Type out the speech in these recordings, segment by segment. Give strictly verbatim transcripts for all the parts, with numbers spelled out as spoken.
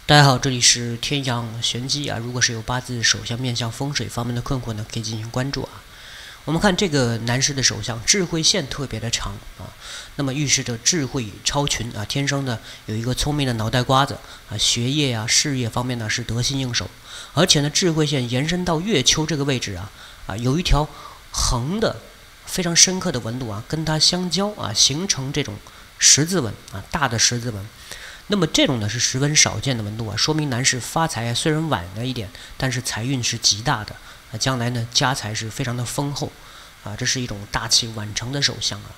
大家好，这里是天阳玄机啊。如果是有八字手相面相风水方面的困惑呢，可以进行关注啊。我们看这个男士的手相，智慧线特别的长啊，那么预示着智慧超群啊，天生的有一个聪明的脑袋瓜子啊，学业呀、啊、事业方面呢是得心应手，而且呢，智慧线延伸到月丘这个位置啊啊，有一条横的非常深刻的纹路啊，跟它相交啊，形成这种十字纹啊，大的十字纹。那么这种呢是十分少见的纹路啊，说明男士发财啊虽然晚了一点，但是财运是极大的啊，将来呢家财是非常的丰厚啊，这是一种大器晚成的手相啊。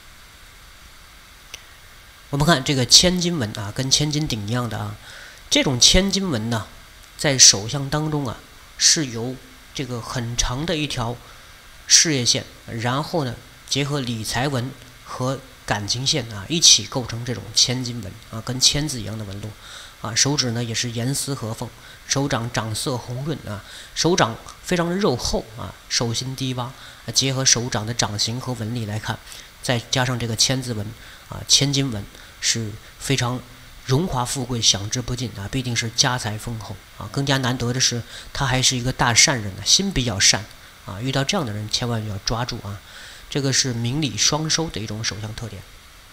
我们看这个千金纹啊，跟千斤顶一样的啊，这种千金纹呢，在手相当中啊，是由这个很长的一条事业线，然后呢结合理财纹和感情线啊，一起构成这种千金纹啊，跟千字一样的纹路啊。手指呢也是严丝合缝，手掌掌色红润啊，手掌非常的肉厚啊，手心低洼、啊，结合手掌的掌形和纹理来看，再加上这个千字纹啊，千金纹是非常荣华富贵，享之不尽啊，必定是家财丰厚啊。更加难得的是，他还是一个大善人啊，心比较善啊，遇到这样的人千万要抓住啊。这个是名利双收的一种手相特点。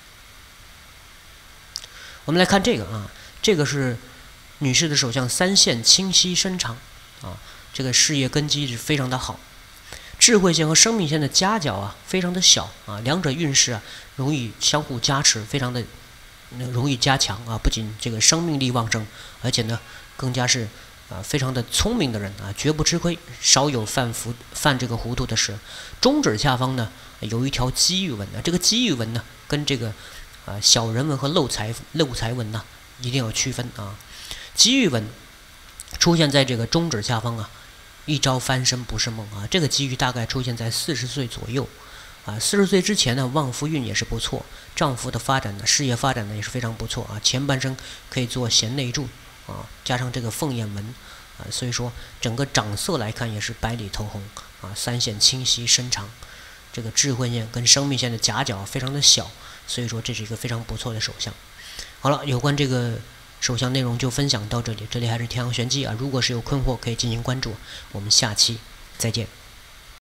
我们来看这个啊，这个是女士的手相，三线清晰深长啊，这个事业根基是非常的好。智慧线和生命线的夹角啊，非常的小啊，两者运势啊容易相互加持，非常的容易加强啊。不仅这个生命力旺盛，而且呢，更加是啊，非常的聪明的人啊，绝不吃亏，少有犯福犯这个糊涂的事。中指下方呢有一条机遇纹啊，这个机遇纹呢跟这个啊小人纹和漏财漏财纹呢一定要区分啊。机遇纹出现在这个中指下方啊，一朝翻身不是梦啊。这个机遇大概出现在四十岁左右啊，四十岁之前呢，旺夫运也是不错，丈夫的发展呢，事业发展呢也是非常不错啊。前半生可以做贤内助。啊，加上这个凤眼纹啊，所以说整个掌色来看也是白里透红啊，三线清晰深长，这个智慧线跟生命线的夹角非常的小，所以说这是一个非常不错的手相。好了，有关这个手相内容就分享到这里，这里还是天阳玄机啊，如果是有困惑可以进行关注，我们下期再见。